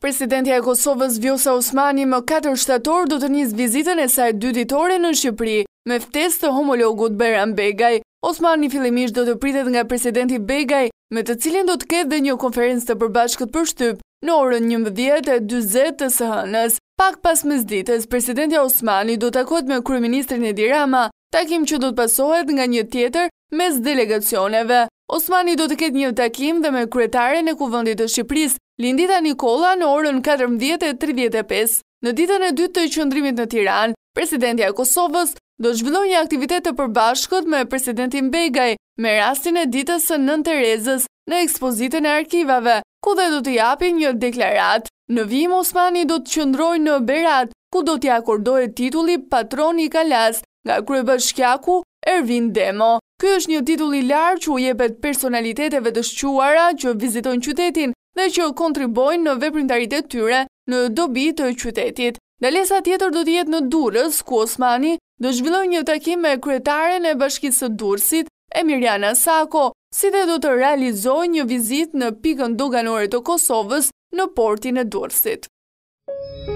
Presidentja e Kosovës Vjosa Osmani më 4 shtator do të nisë vizitën e saj 2 ditore në Shqipëri me ftesë të homologut Bajram Begaj. Osmani fillimisht do të pritet nga presidenti Begaj, me të cilin do të ketë dhe një konferencë të përbashkët për shtyp në orën 11:40 të së hënës. Pak pas mesdites, presidentja Osmani do takohet me kryeministrin Edi Rama, takim që do të pasohet nga një tjetër mes delegacioneve. Osmani do të ketë një takim dhe me kryetaren e Kuvendit të Shqipërisë, Lindita Nikolla, në orën 14:35. Në ditën e dytë të qëndrimit në Tiranë, presidentja e Kosovës do të zhvillojë një aktivitet të përbashkët me presidentin Begaj, me rastin e ditës së 9 Terezës në ekspozitën e arkivave, ku dhe do të japi një deklaratë. Në vijim, Osmani do të qëndrojë në Berat, ku do t'ia akordohet titulli patron i Kalas nga kryebashkiaku Ervin Demo. Ky është një titull i lartë që u jepet personaliteteve të shquara që vizitojnë qytetin dhe që kontribojnë në veprimtaritë e tyre në dobi të qytetit. Ndalesa tjetër do të jetë në Durrës, ku Osmani do zhvillojë një takim me kryetaren e Bashkisë së Durrësit, Emiliana Sako, si dhe do të realizojë një vizitë në pikën doganore të Kosovës në portin e Durrësit.